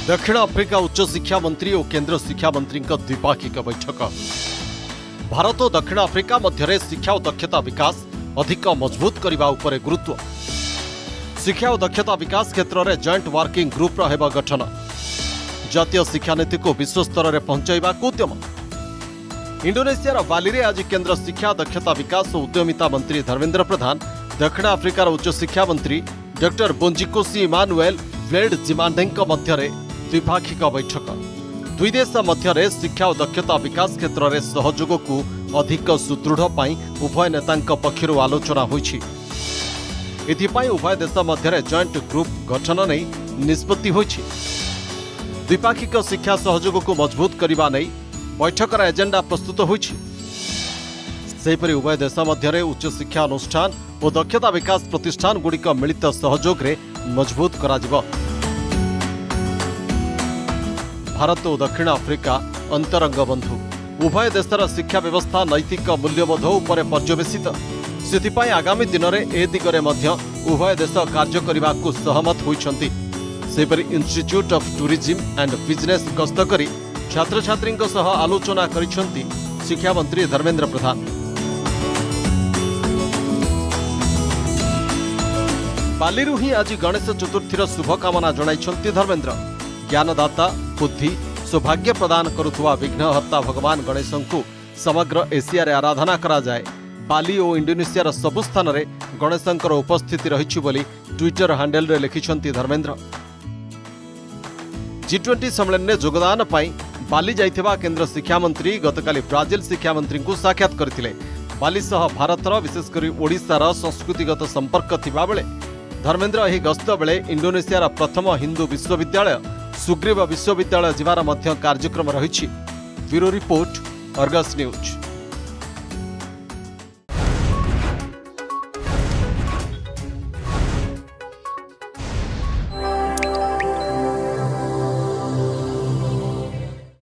दक्षिण अफ्रिका उच्च शिक्षा मंत्री और केंद्र शिक्षा मंत्री द्विपाक्षिक बैठक। भारत और दक्षिण अफ्रिका मध्य शिक्षा और दक्षता विकास अधिक मजबूत करने उपर गुरुत्व। शिक्षा और दक्षता विकास क्षेत्र में जॉइंट वर्किंग ग्रुप हेब गठन। जातीय शिक्षा नीति को विश्व स्तर में पहुंचाइबाक उद्यम। इंडोनेशिया बाली में आज केंद्र शिक्षा दक्षता विकास और उद्यमिता मंत्री धर्मेंद्र प्रधान, दक्षिण अफ्रिकार उच्च शिक्षा मंत्री डॉक्टर बोंजिकोसी इमानुएल ब्लेड जिमांडेंक मध्य द्विपाक्षिक बैठक। दुई देश मध्य शिक्षा और दक्षता विकास क्षेत्र में सहयोग को अधिक सुदृढ़ पाई उभय नेतांक पक्षरु आलोचना होइछि। एथिपाई उभय देश मध्य जॉइंट ग्रुप गठन नहीं निष्पत्ति होइछि। द्विपाक्षिक शिक्षा सहयोग को मजबूत करने नहीं बैठकर एजेंडा प्रस्तुत होइछि। सेहिपरि उभय देश मध्य उच्च शिक्षा अनुष्ठान और दक्षता विकास प्रतिष्ठान गुड़िक मिलित सहयोग रे मजबूत कराजिबो। भारत और दक्षिण अफ्रिका अंतरंग बंधु। उभय देशर शिक्षा व्यवस्था नैतिक मूल्यबोध उपर पर्यवेसित। सेथिपाई आगामी दिन में ए दिगरे मध्य उभय देश कार्य करने को सहमत होइछन्ति। सेहिपरि institute of tourism and business गस्त करी छात्र छात्री सह आलोचना करिछन्ति शिक्षा मंत्री धर्मेंद्र प्रधान। बालीरू ही आज गणेश चतुर्थीर शुभकामना जणाइछन्ति धर्मेंद्र। ज्ञानदाता बुद्धि सौभाग्य प्रदान करुवा विघ्नहर्ता भगवान गणेश को समग्र एशिया रे आराधना करा जाए। बाली और इंडोनेशियार सबु स्थान रे गणेशंकर उपस्थिति रहिछि बोली ट्विटर हैंडल रे लिखिछन्ति धर्मेंद्र। G20 सम्मेलन में योगदान पाई बाली जाइथिबा केंद्र शिक्षा मंत्री गतकाली ब्राजिल शिक्षा मंत्री को साक्षात करथिले। बाली सह भारतर विशेषकर ओडिशार संस्कृतिगत संपर्क थिबा बेले धर्मेंद्र एही गस्त बेले इंडोनेशियार प्रथम हिंदू विश्वविद्यालय सुग्रीव विश्वविद्यालय जिबार मध्य कार्यक्रम रहिछि। Bureau report, Argus news.